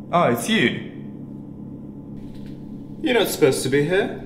Oh, it's you. You're not supposed to be here.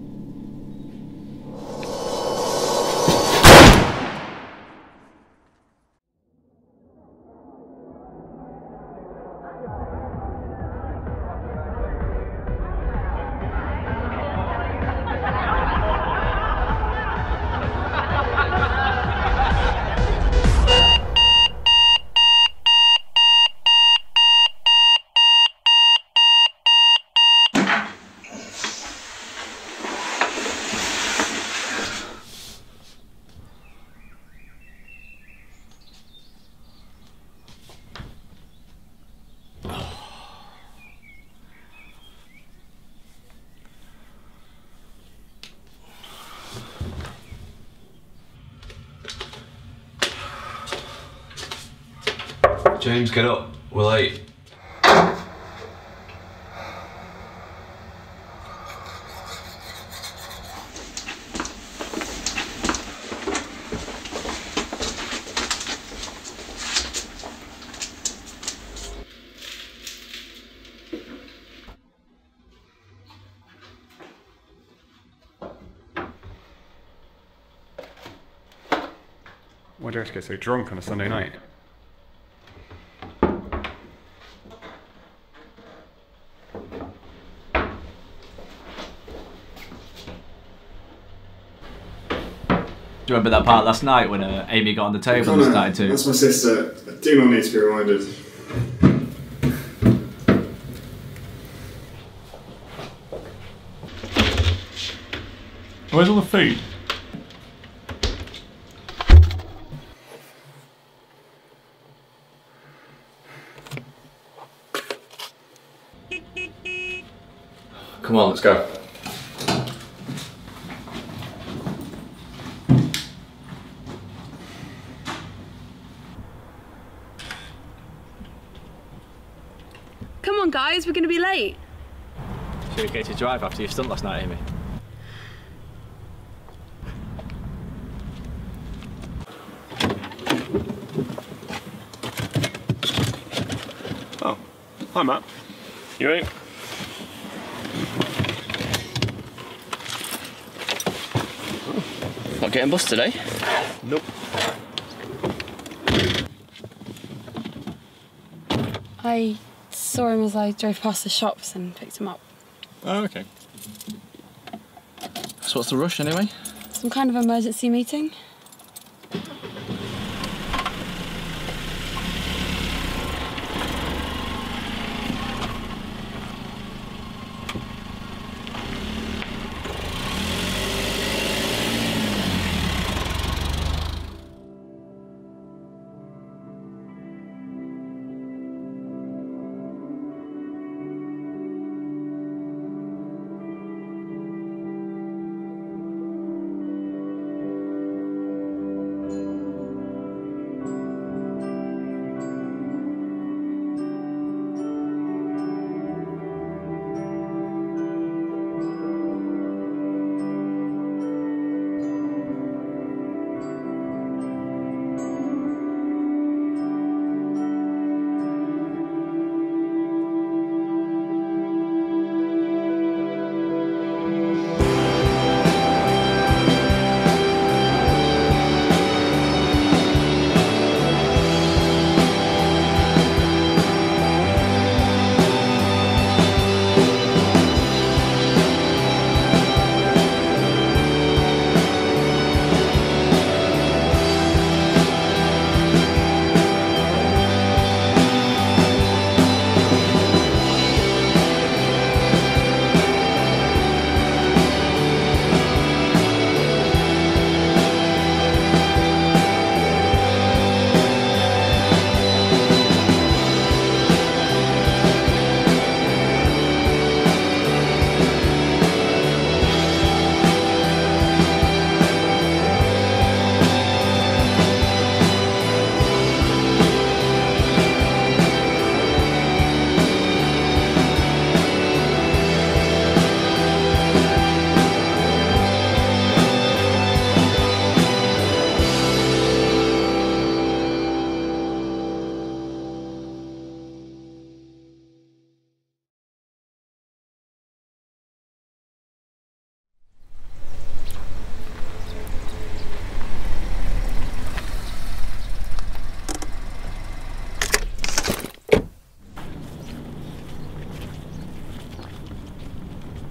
James, get up. We're late. Why do you have to get so drunk on a Sunday night? Do you remember that part last night when Amy got on the table and started to... That's my sister. I do not need to be reminded. Where's all the food? Come on, let's go. Come on, guys, we're going to be late. Should we get to drive after your stunt last night, Amy? Oh, hi Matt. You ain't? Not getting bus today? Nope. I saw him as I drove past the shops and picked him up. Oh, okay. So what's the rush anyway? Some kind of emergency meeting.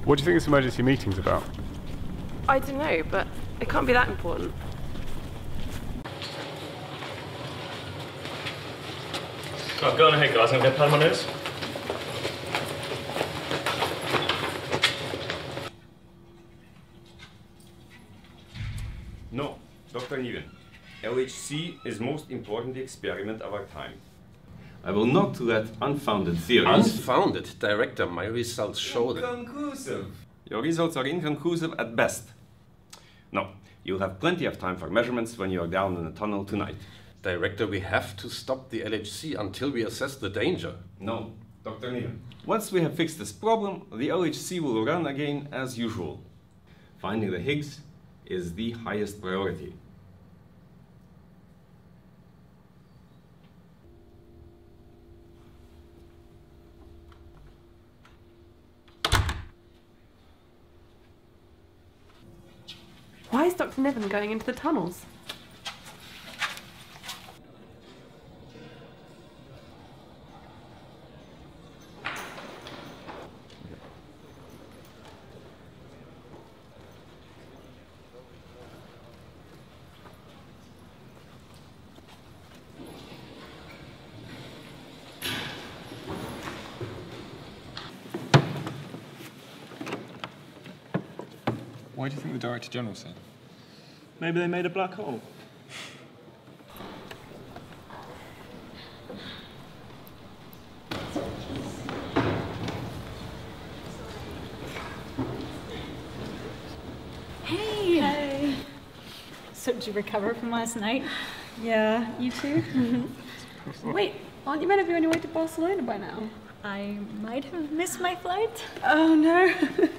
What do you think this emergency meeting's about? I don't know, but it can't be that important. Oh, go on ahead, guys. I'm going to pad my nose. No, Dr. Niven. LHC is most important experiment of our time. I will not let unfounded theories... Unfounded? Director, my results show that... Inconclusive. Your results are inconclusive at best. No, you'll have plenty of time for measurements when you are down in the tunnel tonight. Director, we have to stop the LHC until we assess the danger. No, Dr. Niven. Once we have fixed this problem, the LHC will run again as usual. Finding the Higgs is the highest priority. Why is Dr. Niven going into the tunnels? Why do you think the Director General said? Maybe they made a black hole. Hey! Hey! So did you recover from last night? Yeah, you too? Wait, aren't you meant to be on your way to Barcelona by now? I might have missed my flight. Oh no.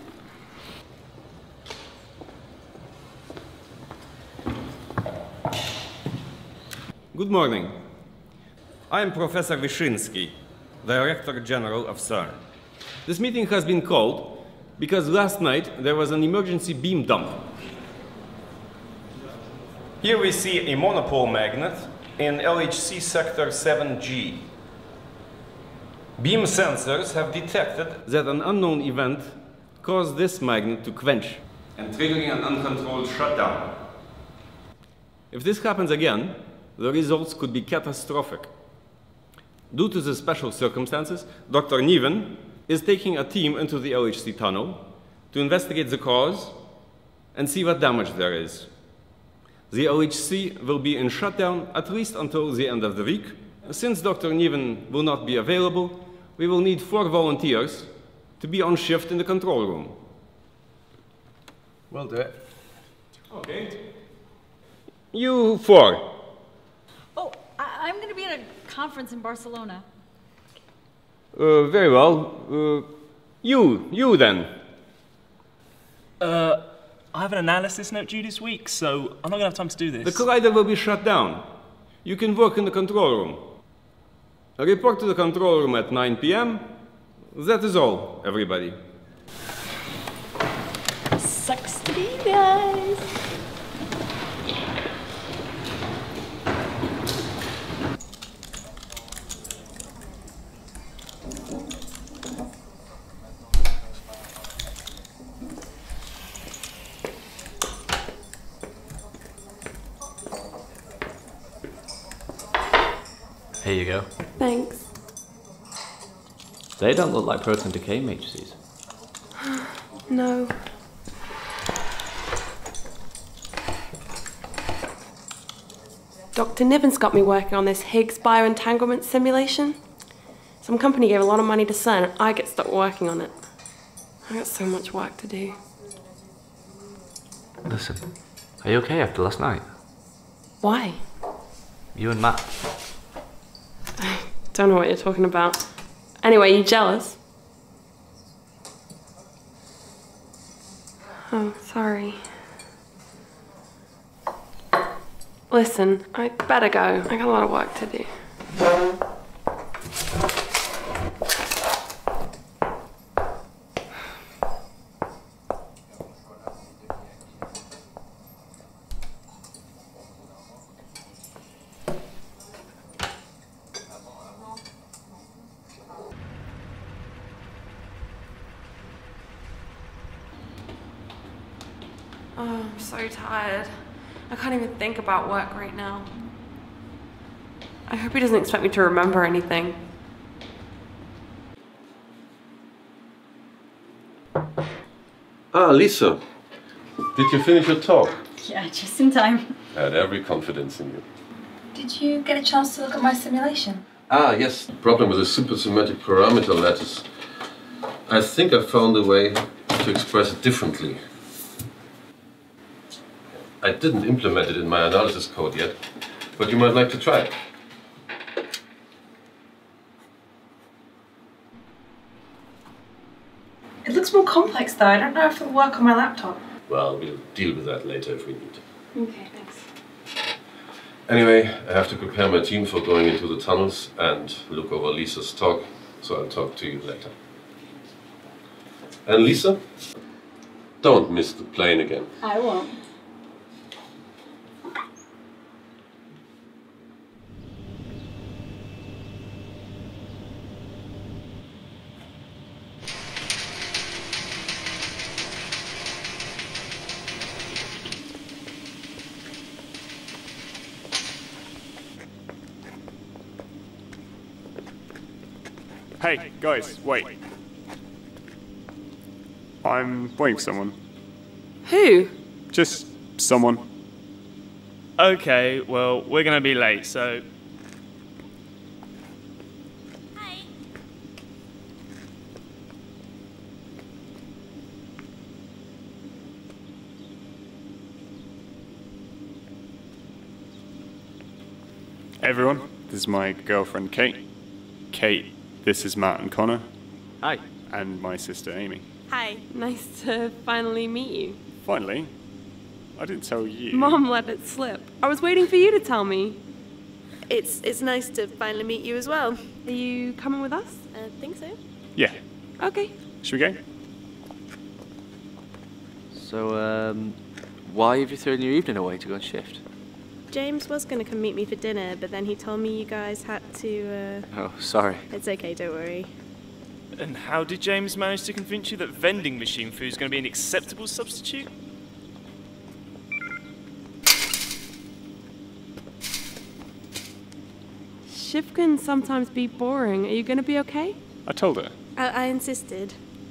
Good morning. I am Professor Wyszynski, Director General of CERN. This meeting has been called because last night there was an emergency beam dump. Here we see a monopole magnet in LHC sector 7G. Beam sensors have detected that an unknown event caused this magnet to quench and triggering an uncontrolled shutdown. If this happens again, the results could be catastrophic. Due to the special circumstances, Dr. Niven is taking a team into the LHC tunnel to investigate the cause and see what damage there is. The LHC will be in shutdown at least until the end of the week. Since Dr. Niven will not be available, we will need 4 volunteers to be on shift in the control room. We'll do it. Okay. You 4. Oh, I'm going to be at a conference in Barcelona. Very well. You then. I have an analysis note due this week, so I'm not going to have time to do this. The collider will be shut down. You can work in the control room. Report to the control room at 9 p.m. That is all, everybody. Sucks to be you guys. Here you go. Thanks. They don't look like proton decay matrices. No. Dr. Niven's got me working on this Higgs bioentanglement simulation. Some company gave a lot of money to CERN and I get stuck working on it. I got so much work to do. Listen, are you okay after last night? Why? You and Matt. I don't know what you're talking about. Anyway, you jealous? Oh, sorry. Listen, I better go. I got a lot of work to do. Oh, I'm so tired. I can't even think about work right now. I hope he doesn't expect me to remember anything. Ah, Lisa. Did you finish your talk? Yeah, just in time. I had every confidence in you. Did you get a chance to look at my simulation? Ah, yes. The problem with the supersymmetric parameter lattice. I think I found a way to express it differently. I didn't implement it in my analysis code yet, but you might like to try it. It looks more complex though. I don't know if it'll work on my laptop. Well, we'll deal with that later if we need to. Okay, thanks. Anyway, I have to prepare my team for going into the tunnels and look over Lisa's talk, so I'll talk to you later. And Lisa, don't miss the plane again. I won't. Hey, guys, wait. I'm waiting for someone. Who? Just someone. Okay, well, we're gonna be late, so. Hi. Everyone, this is my girlfriend Kate. Kate, this is Matt and Connor. Hi. And my sister Amy. Hi. Nice to finally meet you. Finally? I didn't tell you. Mom let it slip. I was waiting for you to tell me. It's nice to finally meet you as well. Are you coming with us? I think so. Yeah. Okay. Should we go? So, why have you thrown your evening away to go on shift? James was going to come meet me for dinner, but then he told me you guys had to, Oh, sorry. It's okay, don't worry. And how did James manage to convince you that vending machine food is going to be an acceptable substitute? Shift can sometimes be boring. Are you going to be okay? I told her. I insisted.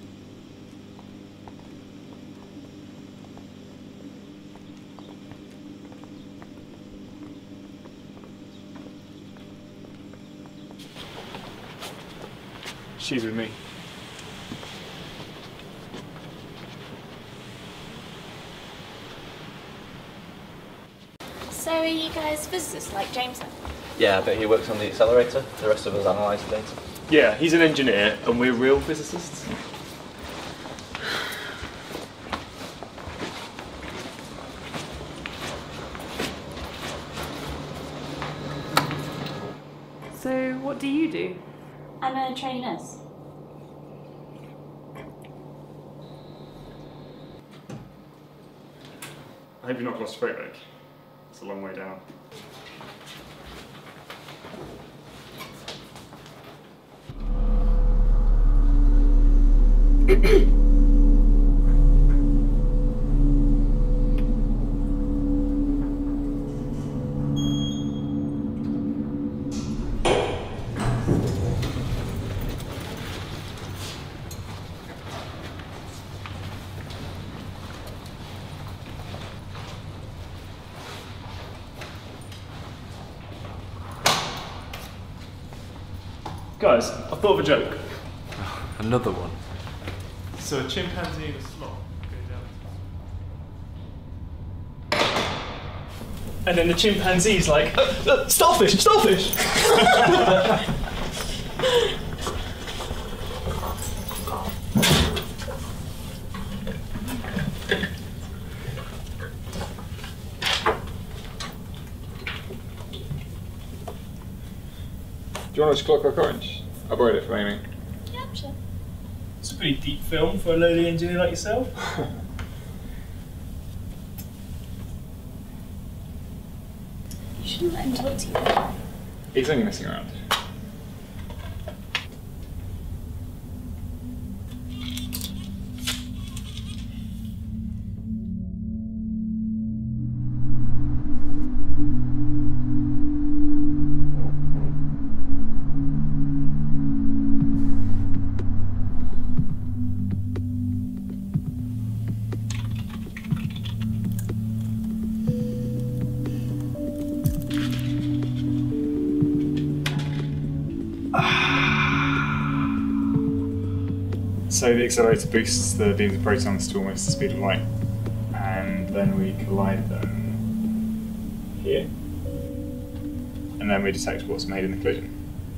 She's with me. So are you guys physicists like James then? Yeah, but he works on the accelerator. The rest of us analyse the data. Yeah, he's an engineer, and we're real physicists. So, what do you do? I'm a trainee nurse. I hope you're not claustrophobic. It's a long way down. Guys, I thought of a joke. Another one. So a chimpanzee in a slot goes down. And then the chimpanzee's like, starfish, starfish! Do you want to watch Clockwork Orange? I borrowed it from Amy. Yeah, sure. It's a pretty deep film for a lowly engineer like yourself. You shouldn't let him talk to you. He's only messing around. So the accelerator boosts the beams of protons to almost the speed of light, and then we collide them here, and then we detect what's made in the collision.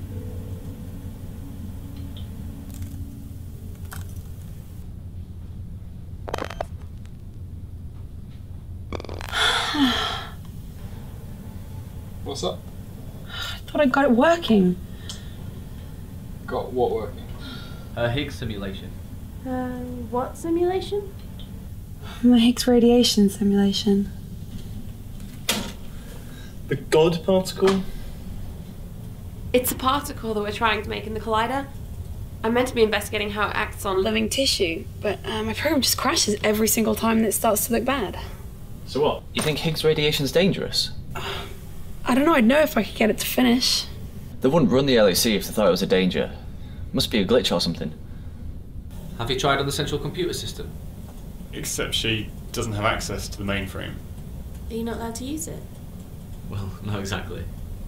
What's up? I thought I got it working. Got what working? Higgs simulation. What simulation? The Higgs radiation simulation. The God particle? It's a particle that we're trying to make in the collider. I'm meant to be investigating how it acts on living tissue, but my program just crashes every single time that it starts to look bad. So what? You think Higgs radiation's dangerous? I don't know, I'd know if I could get it to finish. They wouldn't run the LHC if they thought it was a danger. Must be a glitch or something. Have you tried on the central computer system? Except she doesn't have access to the mainframe. Are you not allowed to use it? Well, not exactly.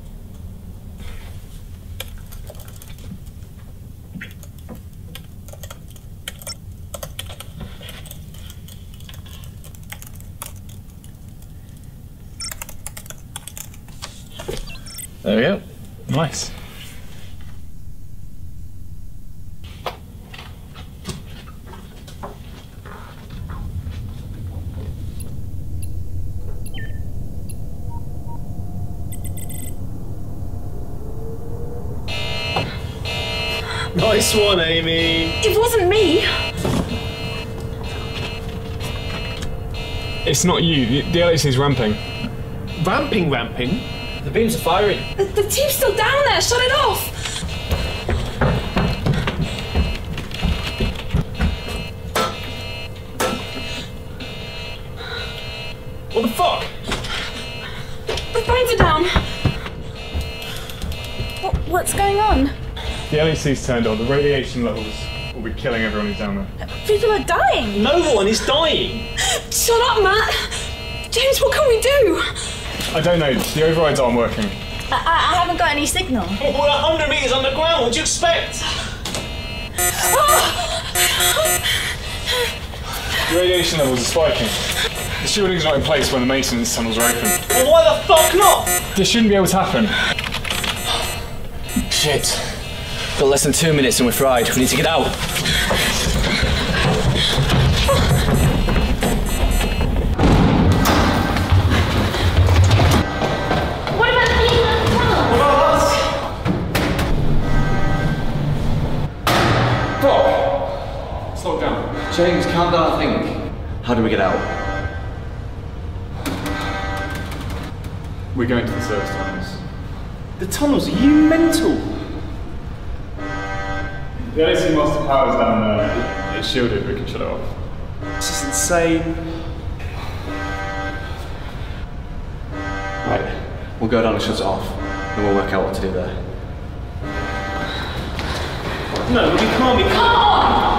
There we go. Nice. Nice one, Amy. It wasn't me. It's not you. The LHC is ramping. Ramping? The beams are firing. The tube's still down there. Shut it off. What the fuck? The phones are down. What's going on? The LHC's turned on. The radiation levels will be killing everyone who's down there. People are dying. No one is dying. Shut up, Matt. James, what can we do? I don't know. The overrides aren't working. I haven't got any signal. We're 100 metres underground. What do you expect? The radiation levels are spiking. The shielding's not in place when the maintenance tunnels are open. Well, why the fuck not? This shouldn't be able to happen. Shit. Got less than 2 minutes and we're fried. We need to get out. What about the people in the tunnel? What about us? Fuck! Slow down. James, calm down, I think. How do we get out? We're going to the service tunnels. The tunnels, are you mental? The LHC master power's down there. It's shielded, we can shut it off. This is insane. Right, we'll go down and shut it off, and we'll work out what to do there. No, we can't be. Come on!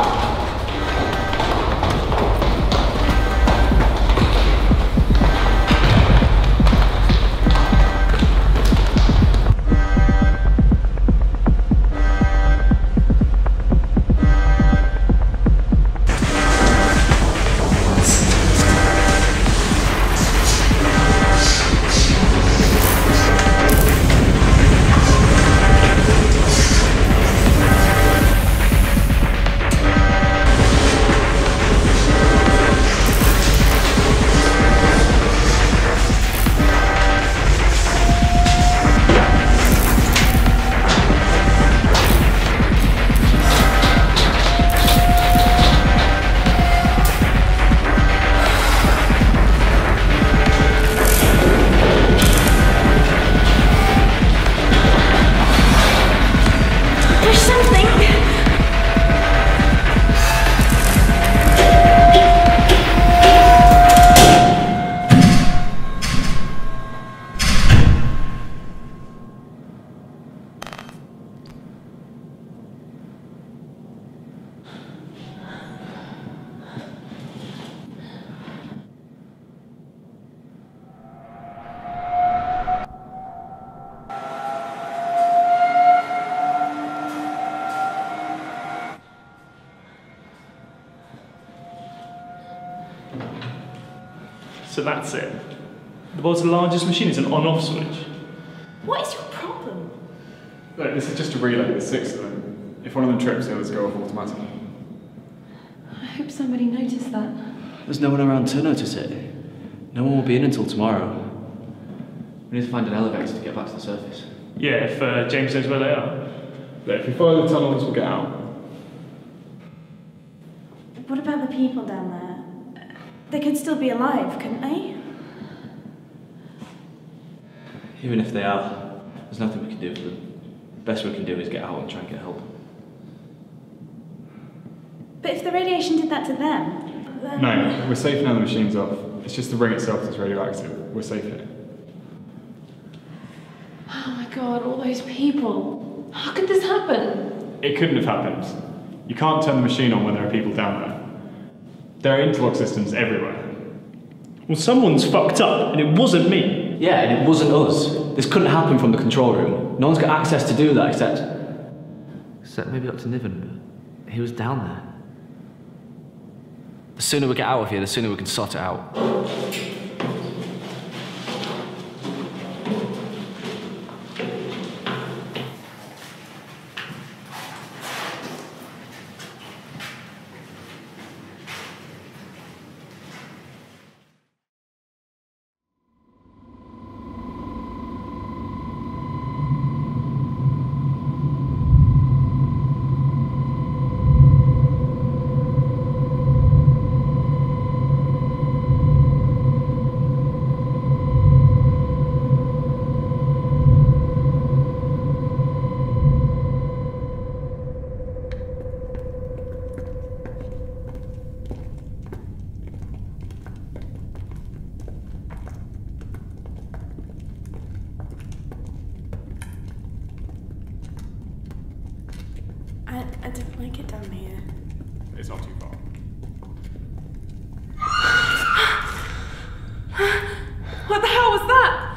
So that's it. The world's largest machine is an on-off switch. What is your problem? Look, this is just a relay, there's 6 of them. If one of them trips, the others go off automatically. I hope somebody noticed that. There's no one around to notice it. No one will be in until tomorrow. We need to find an elevator to get back to the surface. Yeah, if James knows where they are. Look, if we follow the tunnels, we'll get out. What about the people down there? They could still be alive, couldn't they? Even if they are, there's nothing we can do for them. The best we can do is get out and try and get help. But if the radiation did that to them, then... No, we're safe now the machine's off. It's just the ring itself that's radioactive. We're safe here. Oh my god, all those people. How could this happen? It couldn't have happened. You can't turn the machine on when there are people down there. There are interlock systems everywhere. Well, someone's fucked up, and it wasn't me. Yeah, and it wasn't us. This couldn't happen from the control room. No one's got access to do that except maybe Dr. Niven, but he was down there. The sooner we get out of here, the sooner we can sort it out. I didn't like it down here. It's not too far. What the hell was that?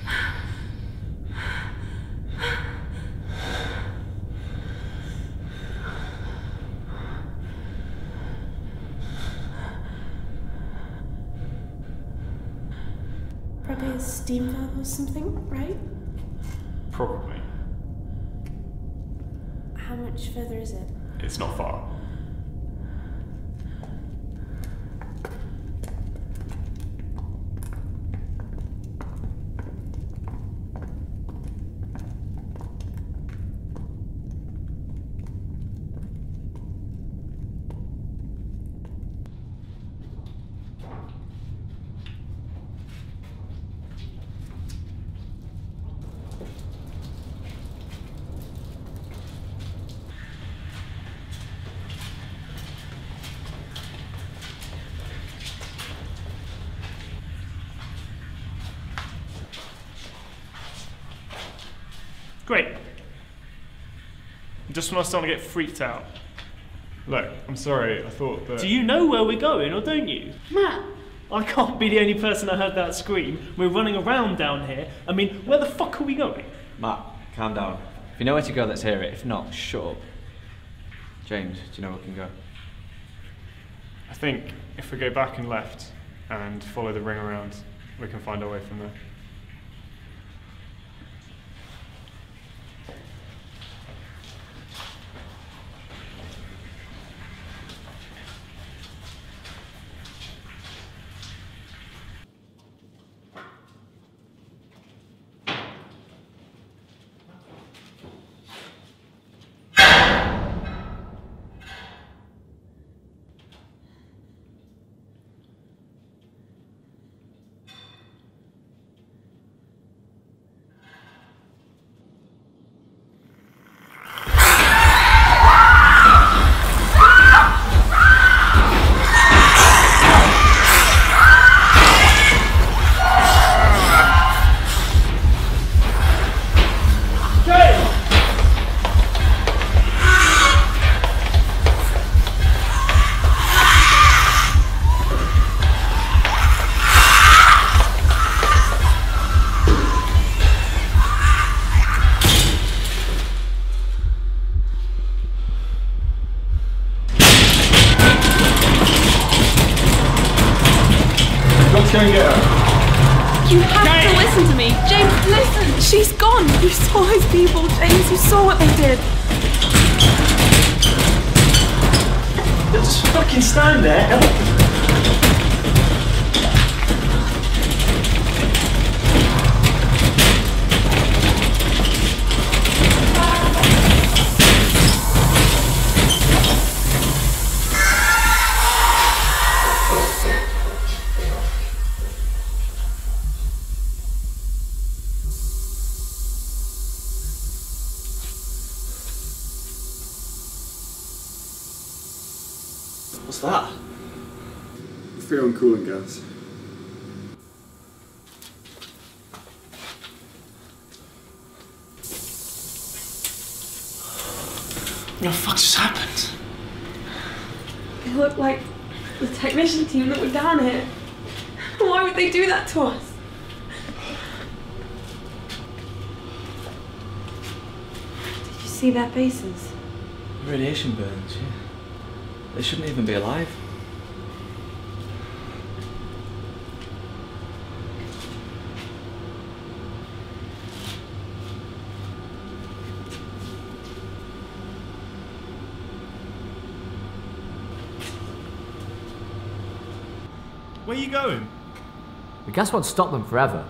Probably a steam valve or something, right? Probably. How much further is it? It's not far. Great. Just when I was starting to get freaked out. Look, I'm sorry, I thought that... Do you know where we're going, or don't you? Matt! I can't be the only person that heard that scream. We're running around down here. I mean, where the fuck are we going? Matt, calm down. If you know where to go, let's hear it. If not, shut up. James, do you know where we can go? I think if we go back and left and follow the ring around, we can find our way from there. You have to listen to me. James, listen. She's gone. You saw those people, James. You saw what they did. Just fucking stand there. What's that? Freon cooling gas. What the fuck just happened? They look like the technician team that were down here. Why would they do that to us? Did you see their faces? Radiation burns, yeah. They shouldn't even be alive. Where are you going? The gas won't stop them forever.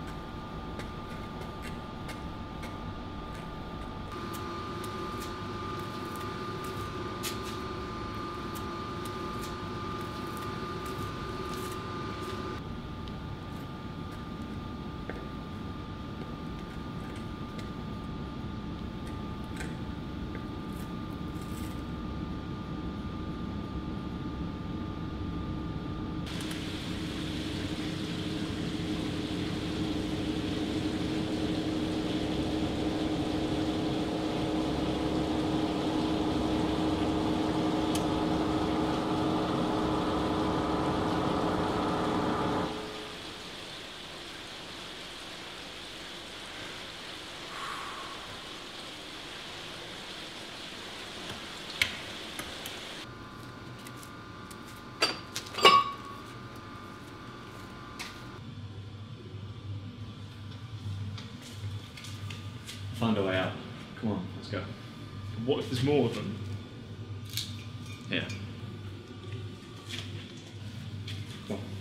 Find a way out. Come on, let's go. What if there's more of them? Yeah. Come on.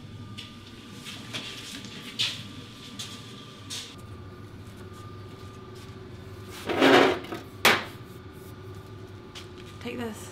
Take this.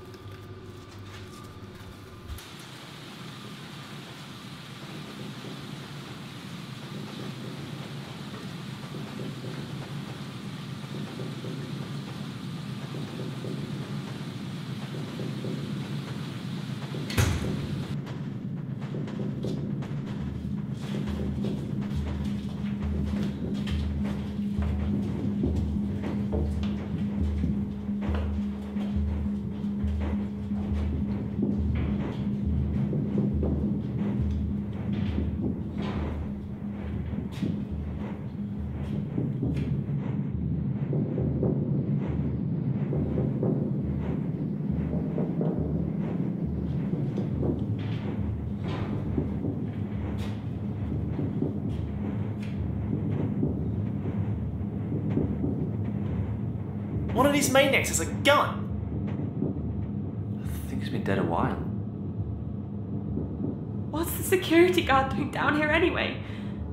One of these maniacs has a gun. I think he's been dead a while. What's the security guard doing down here anyway?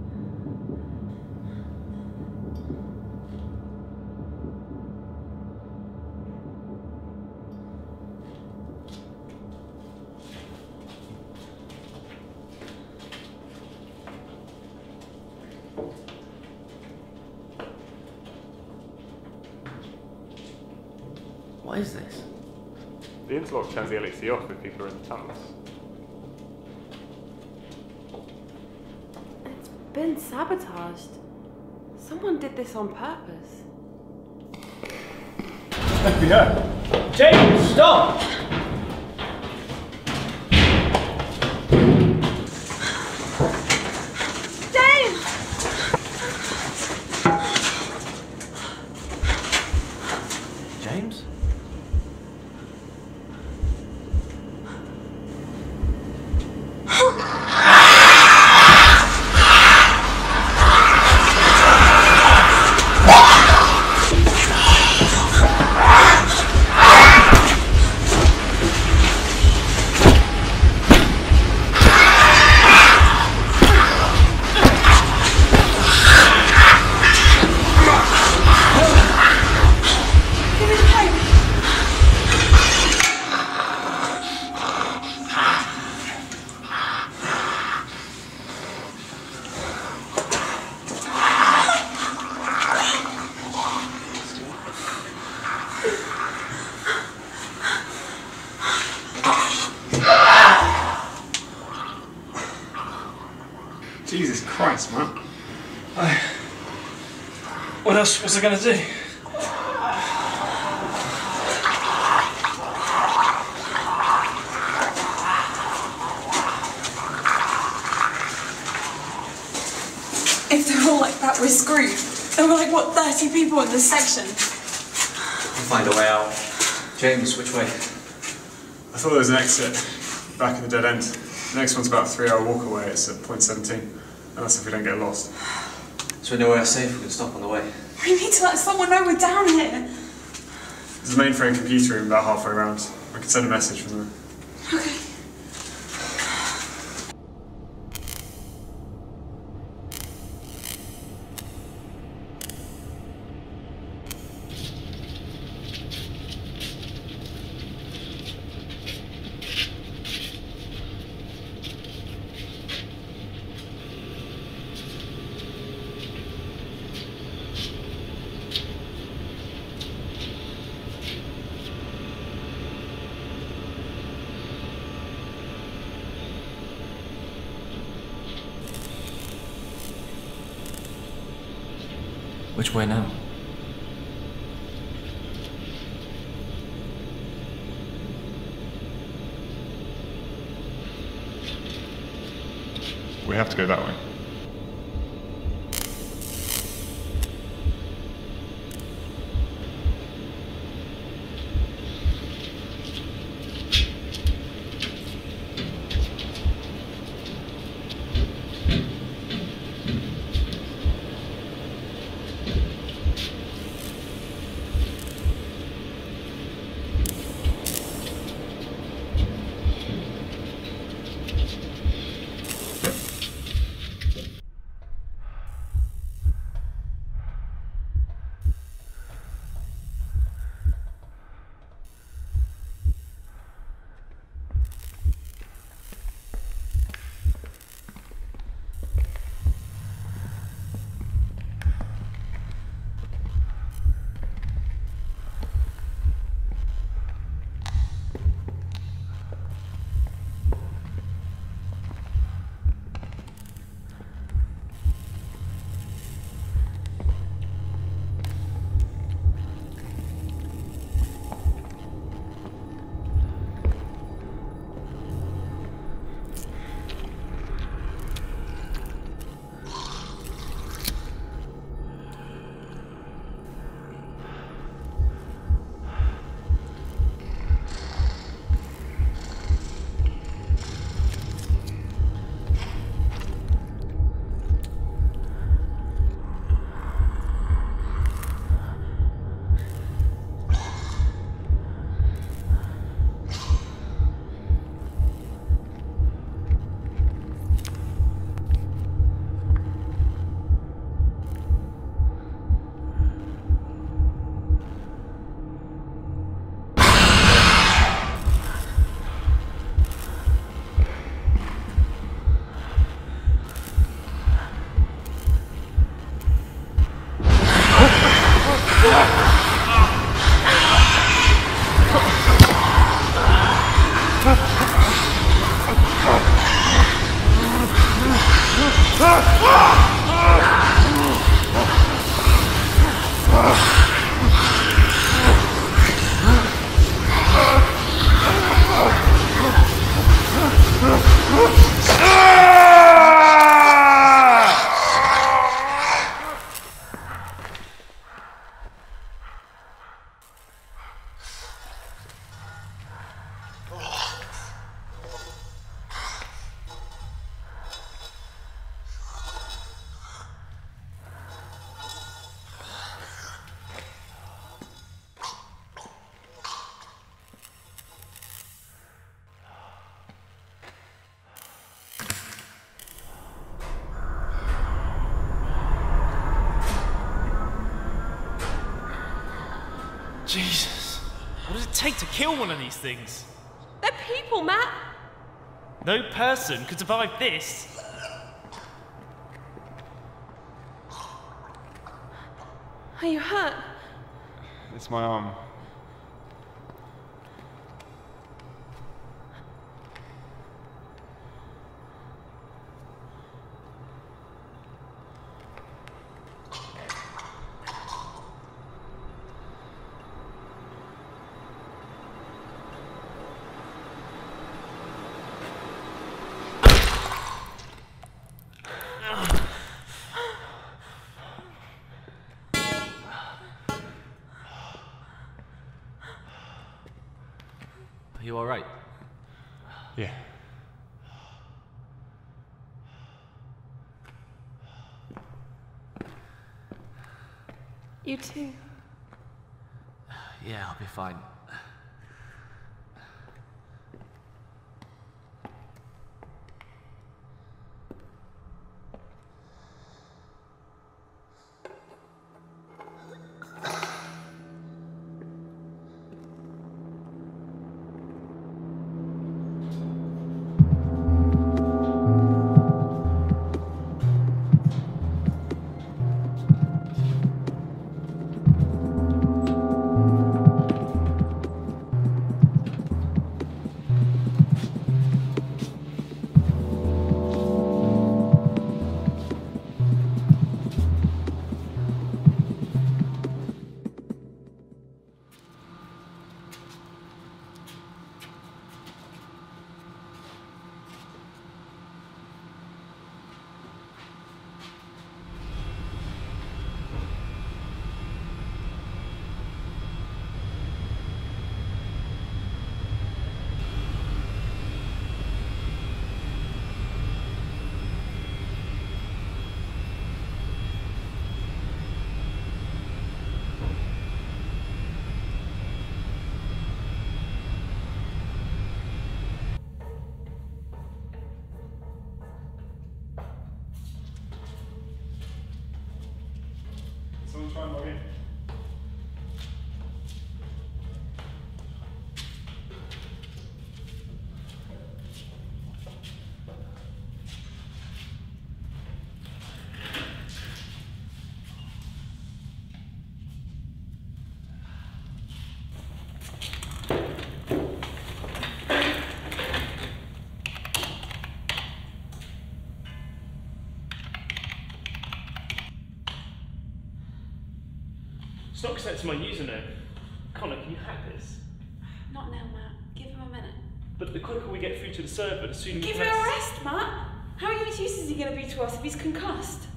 What is this? The interlock turns the LHC off if people are in the tunnels. It's been sabotaged. Someone did this on purpose. FBI! James, stop! James? What else was I going to do? If they're all like that, we're screwed. There were like, what, 30 people in this section? We'll find a way out. James, which way? I thought there was an exit back at the dead end. The next one's about a 3-hour walk away. It's at point 17. And that's if we don't get lost. So we know we're safe, we can stop on the way. We need to let someone know we're down here. There's a mainframe computer room about halfway around. I can send a message from there. Okay. Which way now? We have to go that way. Jesus. What does it take to kill one of these things? They're people, Matt. No person could survive this. Are you hurt? It's my arm. You alright? Yeah. You too. Yeah, I'll be fine. Someone try and log in. It's not accepting my username. Connor, can you hack this? Not now, Matt. Give him a minute. But the quicker we get through to the server, the sooner we Give can him a access- rest, Matt. How much use is he going to be to us if he's concussed?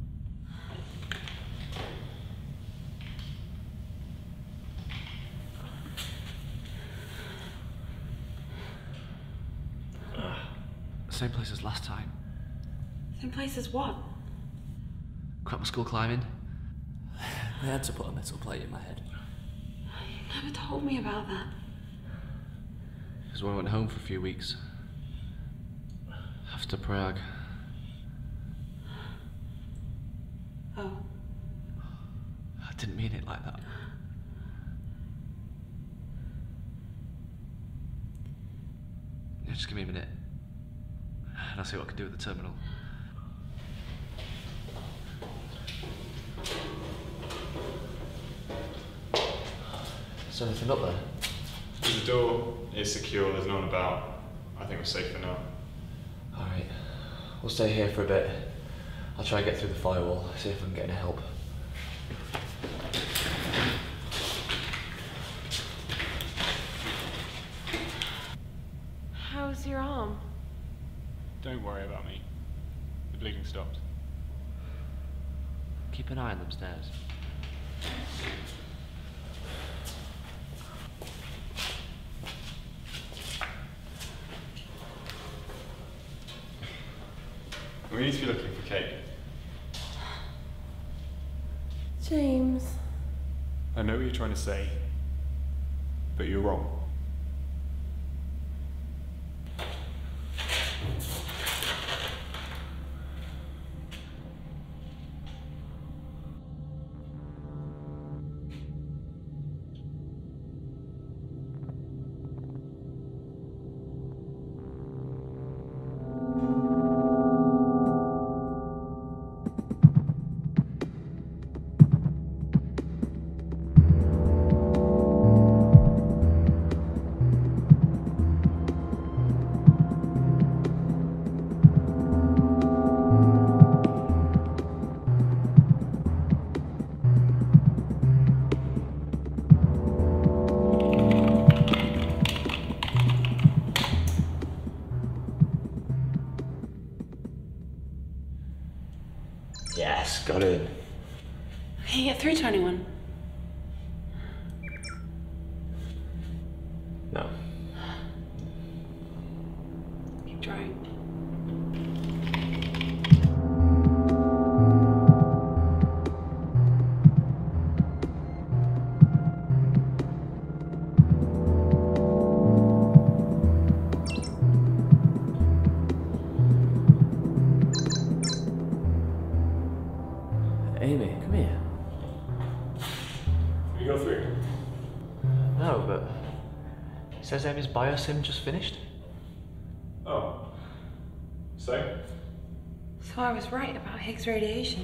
Same place as last time. Same place as what? Cracked my skull climbing. They had to put a metal plate in my head. You never told me about that. It was when I went home for a few weeks. After Prague. Oh. I didn't mean it like that. Yeah, just give me a minute. And I'll see what I can do with the terminal. Is there anything up there? The door is secure, there's no one about. I think we're safe for now. Alright. We'll stay here for a bit. I'll try and get through the firewall, see if I can get any help. How's your arm? Don't worry about me. The bleeding stopped. Keep an eye on them stairs. We need to be looking for Kate. James. I know what you're trying to say, but you're wrong. Yes, got in. Can you get through to anyone? No. Try. Amy, come here. You go through. No, but it says Amy's biosim just finished. Oh. So? So I was right about Higgs radiation.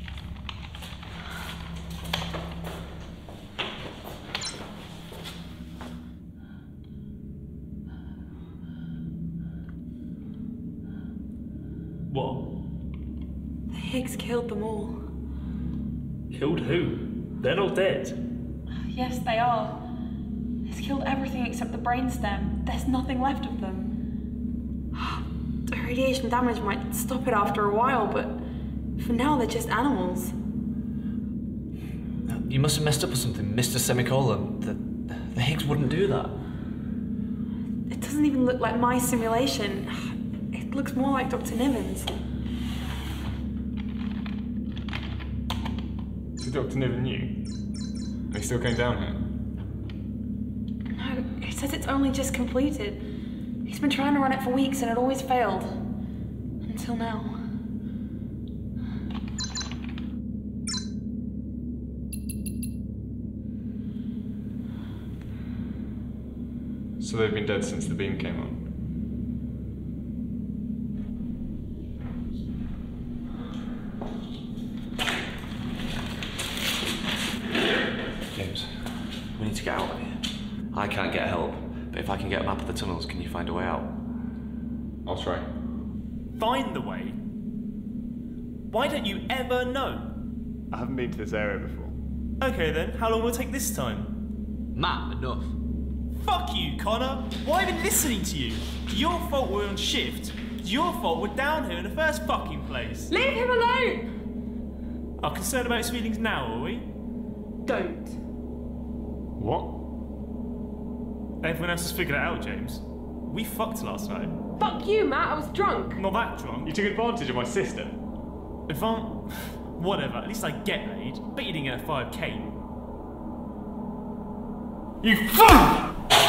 What? The Higgs killed them all. Killed who? They're not dead. Yes, they are. It's killed everything except the brainstem. There's nothing left of them. The radiation damage might stop it after a while, but for now they're just animals. You must have messed up or something, Mr. Semicolon. The Higgs wouldn't do that. It doesn't even look like my simulation. It looks more like Dr. Niven's. So Dr. Niven knew? And he still came down here? No, it says it's only just completed. He's been trying to run it for weeks and it always failed. Until now. So they've been dead since the beam came on? James, we need to get out of here. I can't get help, but if I can get a map of the tunnels, can you find a way out? I'll try. Find the way? Why don't you ever know? I haven't been to this area before. Okay then, how long will it take this time? Matt, enough. Fuck you, Connor! Why have I been listening to you? It's your fault we're on shift. It's your fault we're down here in the first fucking place. Leave him alone! Are concerned about his feelings now, are we? Don't. What? Everyone else has figured it out, James. We fucked last night. Fuck you, Matt, I was drunk. Not that drunk. You took advantage of my sister. Whatever, at least I get laid. Bet you didn't get a 5K. You fuck!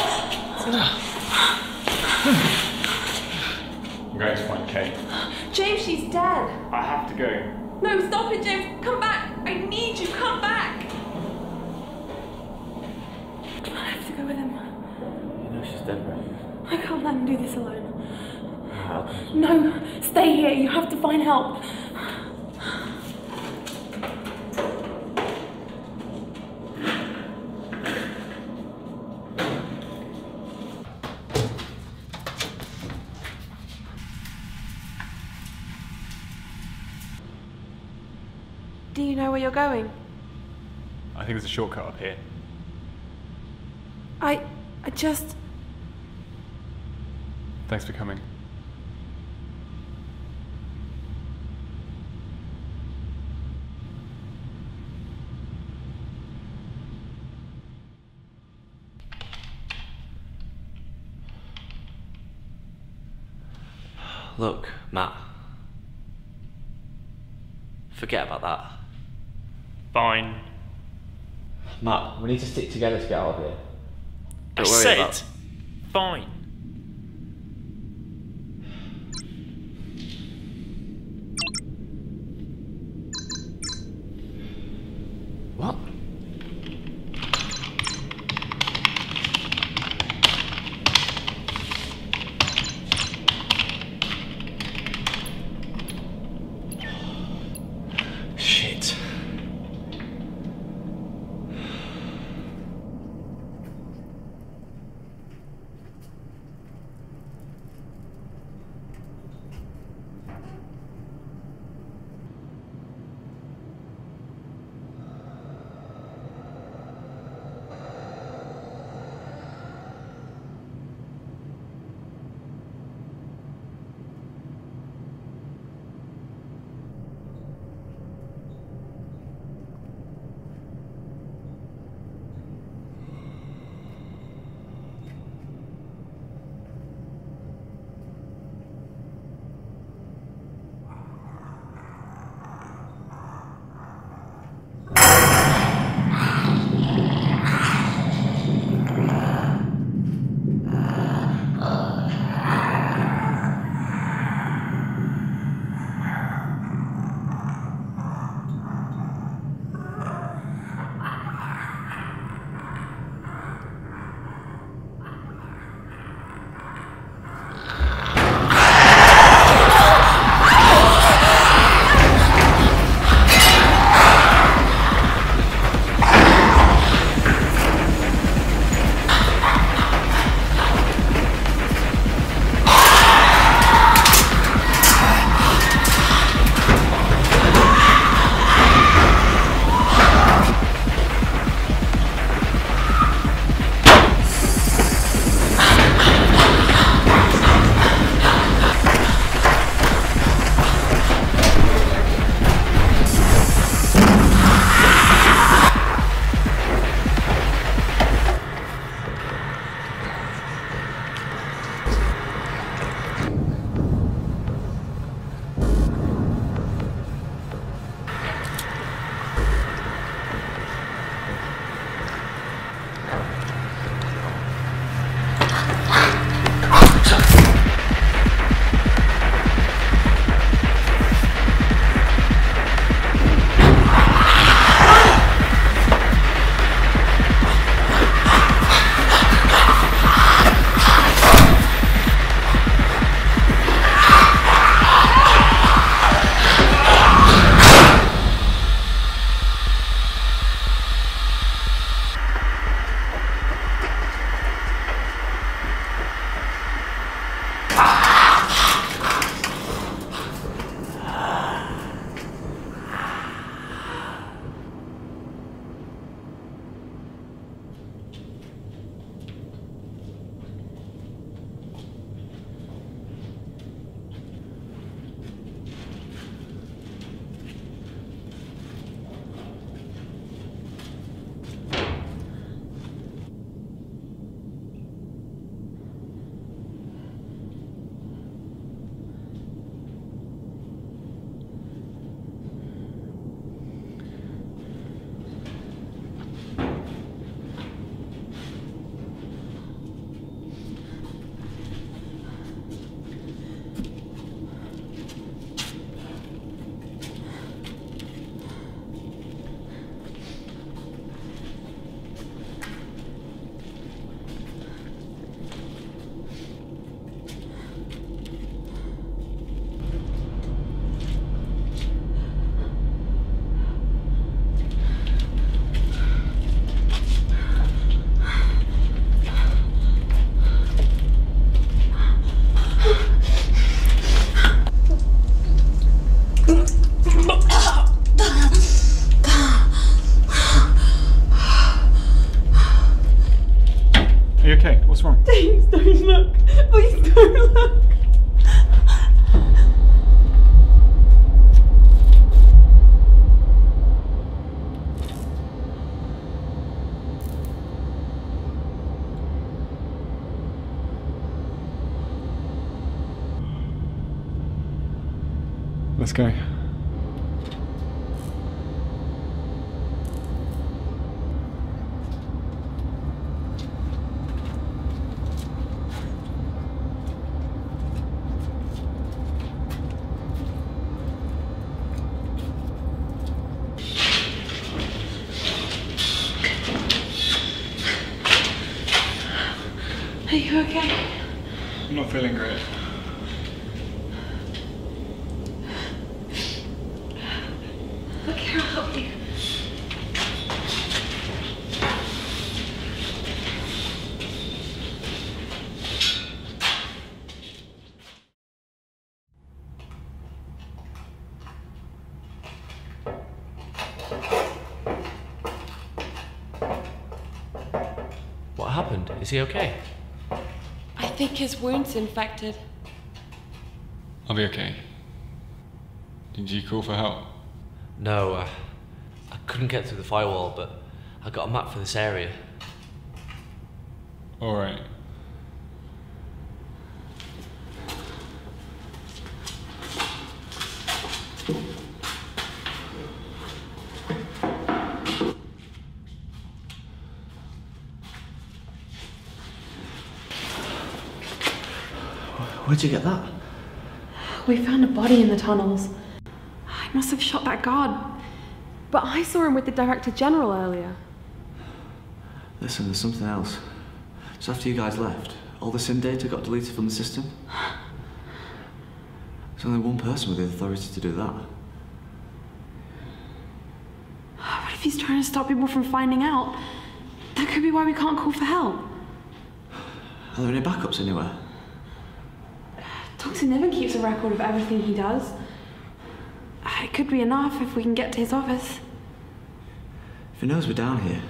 I'm going to find Kate. James, she's dead. I have to go. No, stop it, James. Come back. I need you. Come back. I have to go with him. You know she's dead, right? I can't let him do this alone. Help. No, stay here. You have to find help. Do you know where you're going? I think there's a shortcut up here. I just... Thanks for coming. Look, Matt. Forget about that. Fine. Matt, we need to stick together to get out of here. I said, fine. What? Shit. okay? What's wrong? James, don't look. Please don't look. Let's go. Are you okay? I'm not feeling great. Look here, I'll help you. What happened? Is he okay? I think his wound's infected. I'll be okay. Did you call for help? No, I couldn't get through the firewall, but I got a map for this area. Alright. Where'd you get that? We found a body in the tunnels. I must have shot that guard. But I saw him with the Director General earlier. Listen, there's something else. Just after you guys left, all the SIM data got deleted from the system. There's only one person with the authority to do that. What if he's trying to stop people from finding out? That could be why we can't call for help. Are there any backups anywhere? Dr. Niven keeps a record of everything he does. It could be enough if we can get to his office. If he knows we're down here.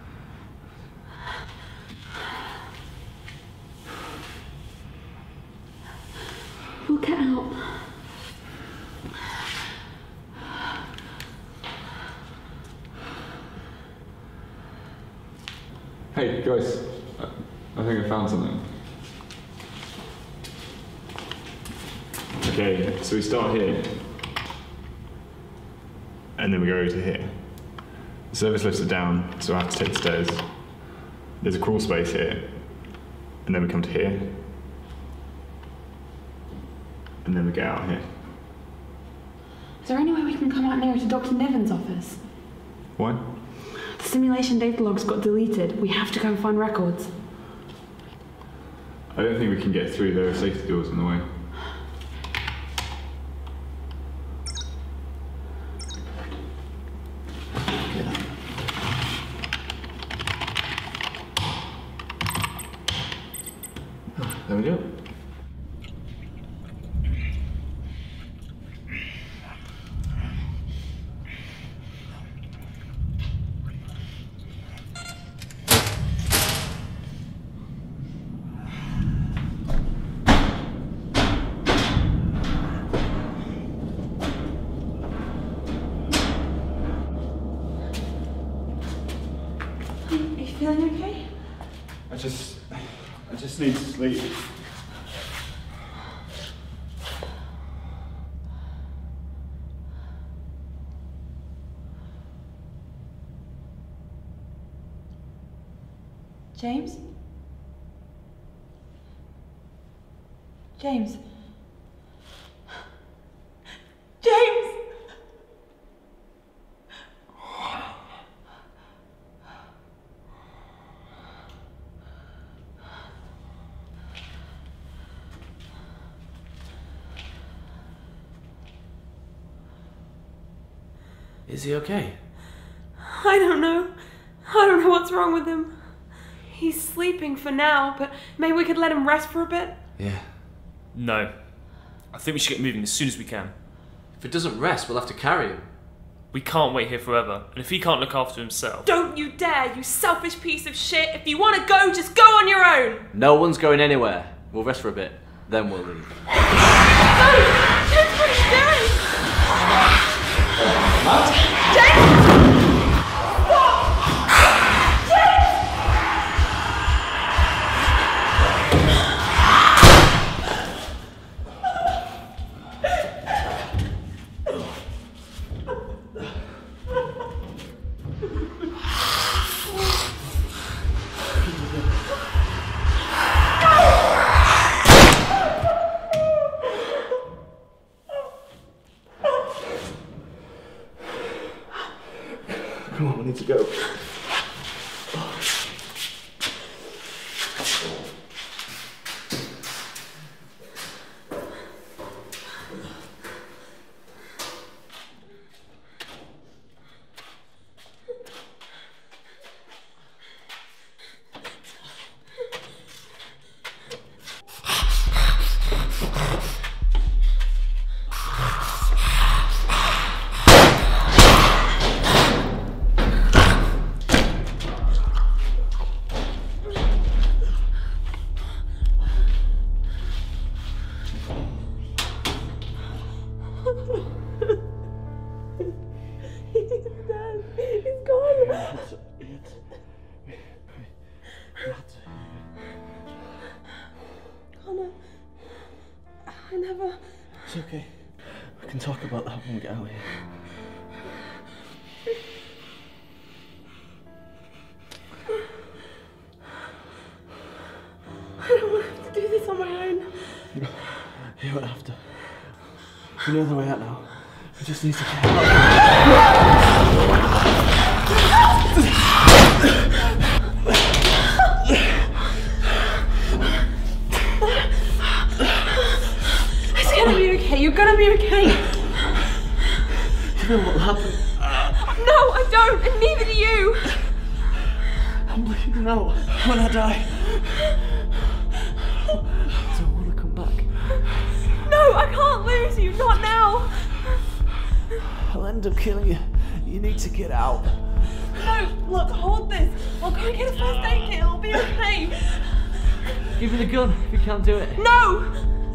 We'll get out. Hey, Joyce. I think I found something. Okay, so we start here. And then we go to here. The service lifts are down, so I have to take the stairs. There's a crawl space here. And then we come to here. And then we get out here. Is there any way we can come out nearer to Dr. Niven's office? What? The simulation data logs got deleted. We have to go and find records. I don't think we can get through. There are safety doors in the way. There we go. Are you feeling okay? I just need to sleep. James? James? James! Is he okay? I don't know. I don't know what's wrong with him. He's sleeping for now, but maybe we could let him rest for a bit? Yeah. No. I think we should get moving as soon as we can. If it doesn't rest, we'll have to carry him. We can't wait here forever, and if he can't look after himself... Don't you dare, you selfish piece of shit! If you want to go, just go on your own! No one's going anywhere. We'll rest for a bit, then we'll leave. No! James, what are you doing? James! Come on, we need to go. It's okay. We can talk about that when we get out of here. I don't want to have to do this on my own. You won't have to. We know the way out now. We just need to get out. It's gonna be okay. You're gonna be okay. You know what'll happen? No, I don't, and neither do you. I'm bleeding out when I die. I don't want to come back. No, I can't lose you. Not now. I'll end up killing you. You need to get out. No, look, hold this. I'll go and get a first aid kit. It'll be okay. Give me the gun if you can't do it. No!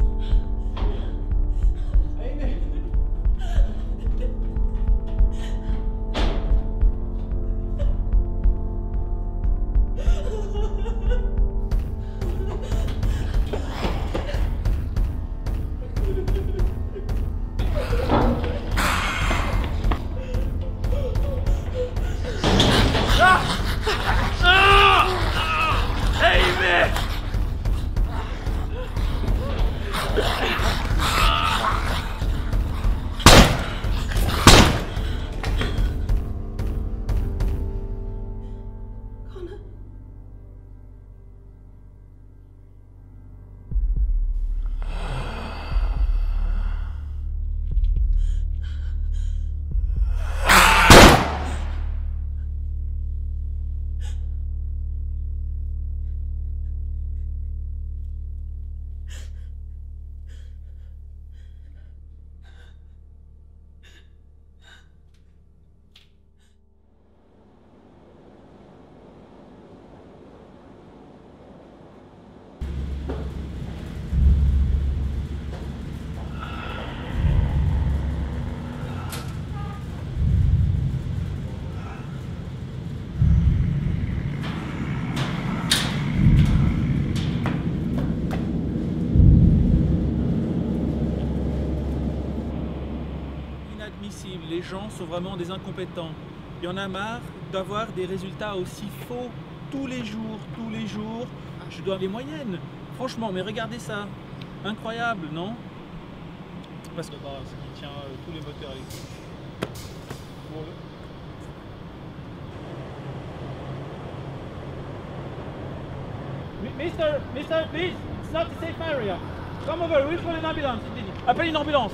Les gens sont vraiment des incompétents. Il y en a marre d'avoir des résultats aussi faux tous les jours. Je dois les moyennes. Franchement, mais regardez ça. Incroyable, non? Parce que ce qui tient tous les moteurs électriques. Mister, please, it's not a safe area. Come over, we'll call an ambulance. Appelle une ambulance.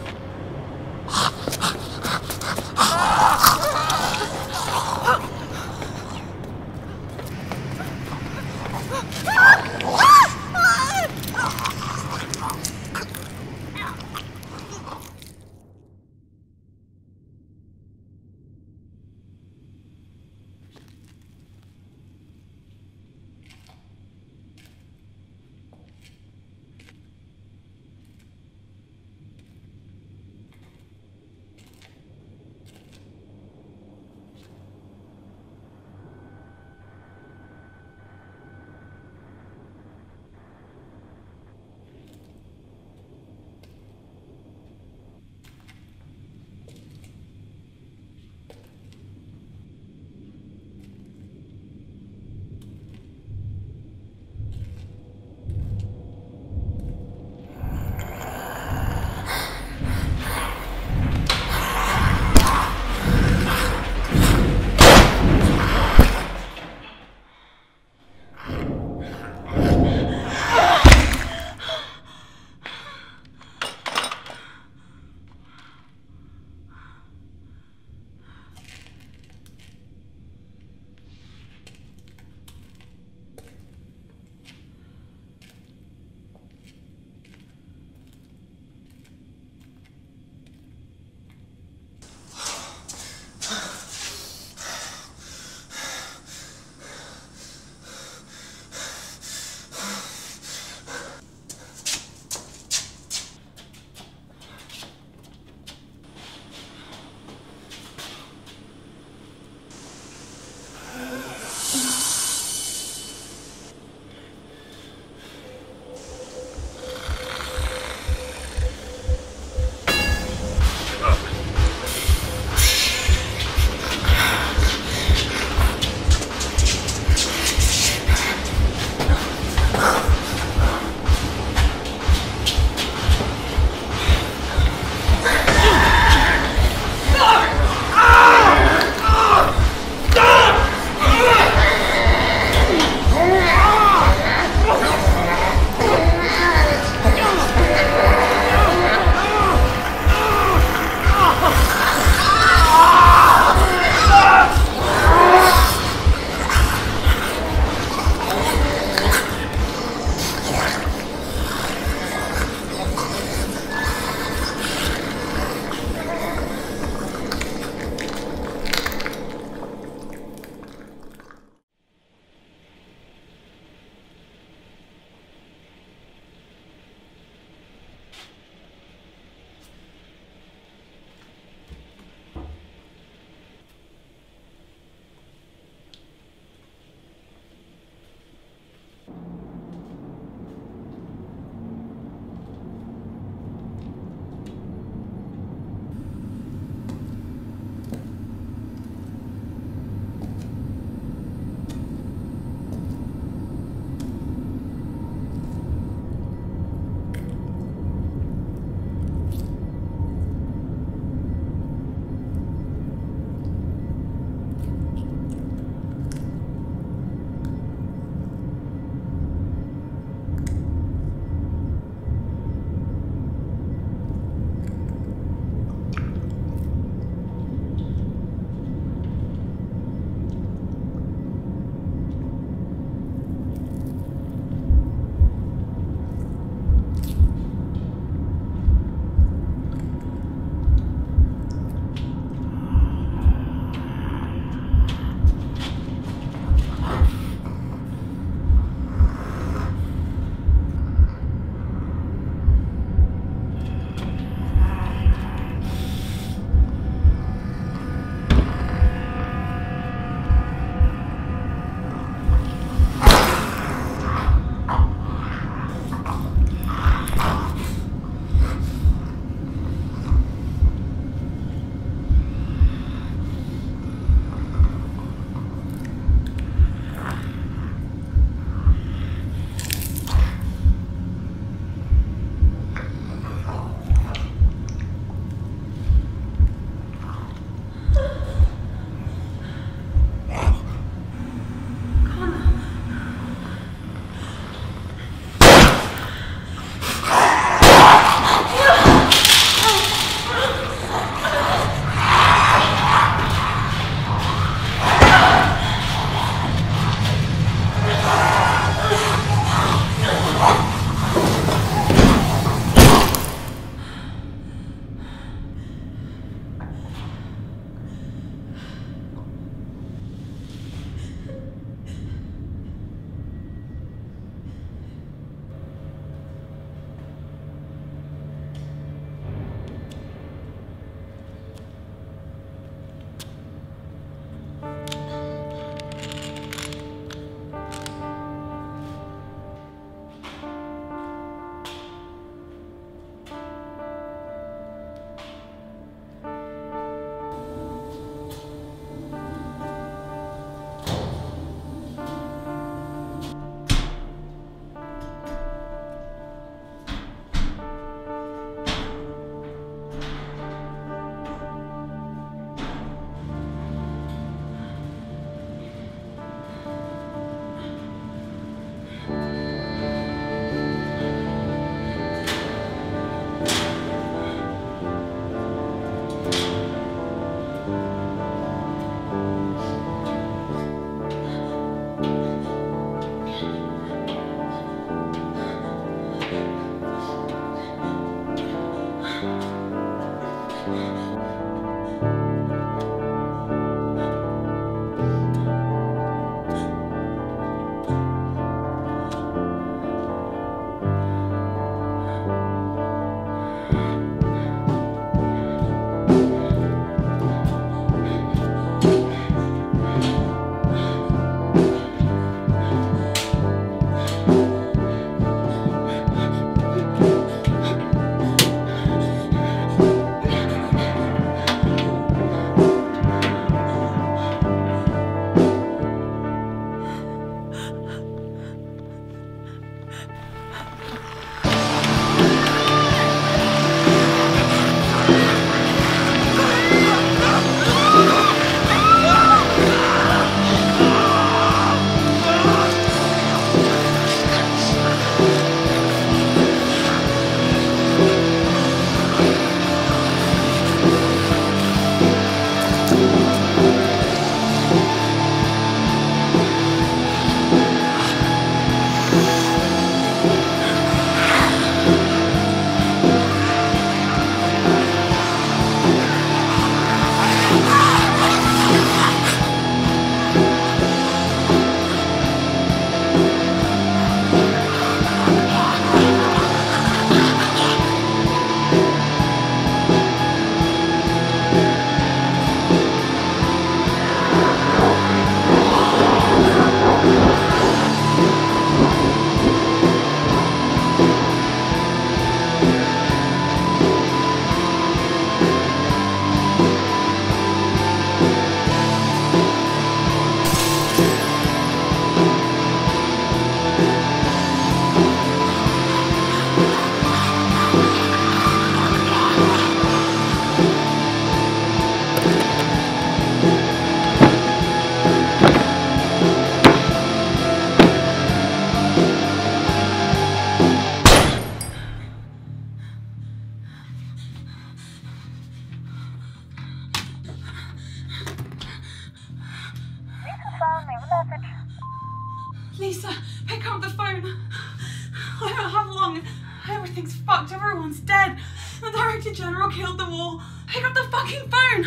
Lisa, pick up the phone. I don't have long. Everything's fucked. Everyone's dead. The Director General killed them all. Pick up the fucking phone.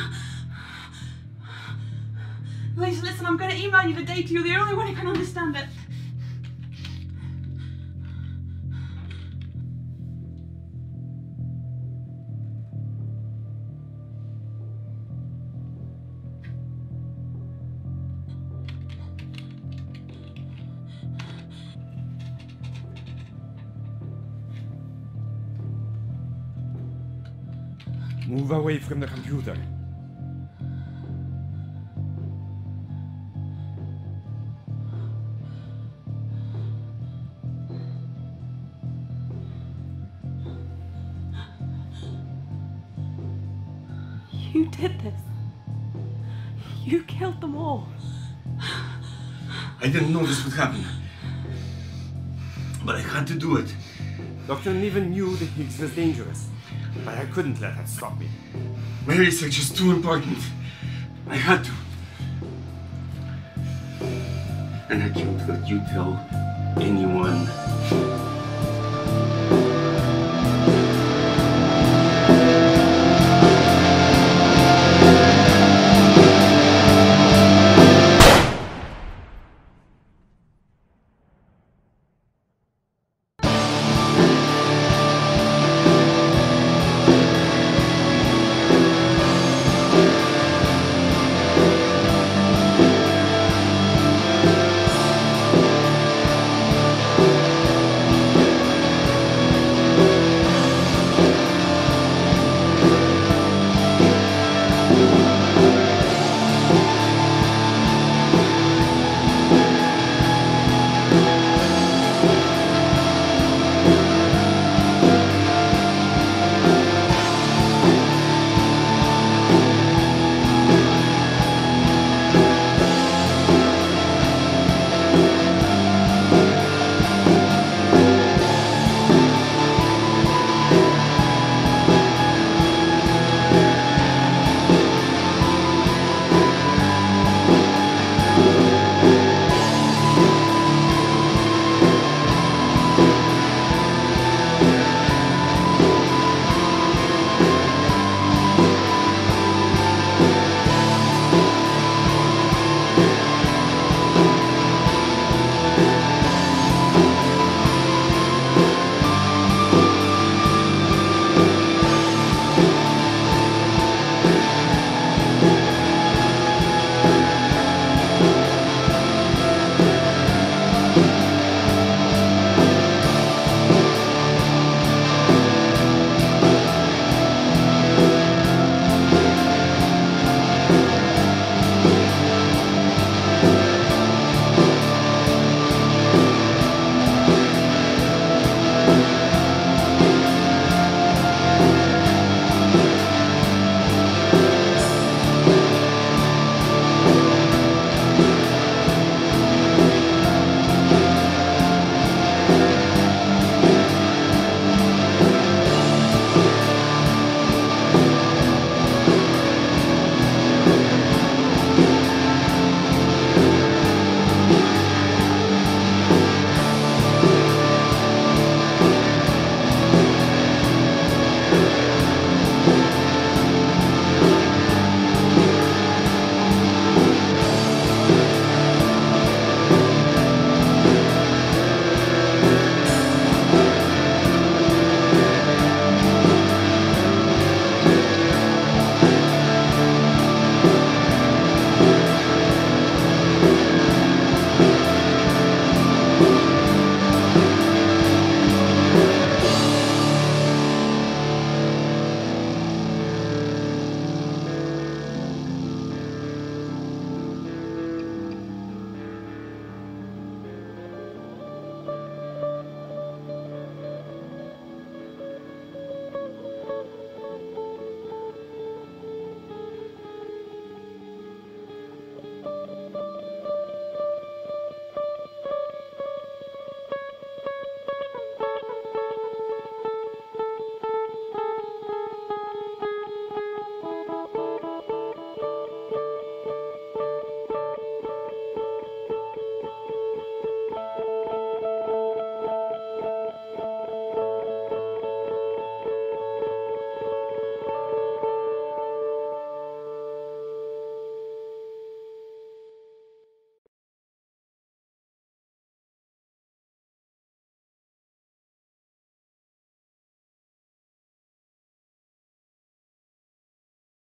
Lisa, listen, I'm gonna email you the data. You're the only one who can understand it. Move away from the computer. You did this. You killed them all. I didn't know this would happen. But I had to do it. Dr. Niven knew the Higgs was dangerous, but I couldn't let that stop me. My research is too important. I had to. And I can't let you tell anyone.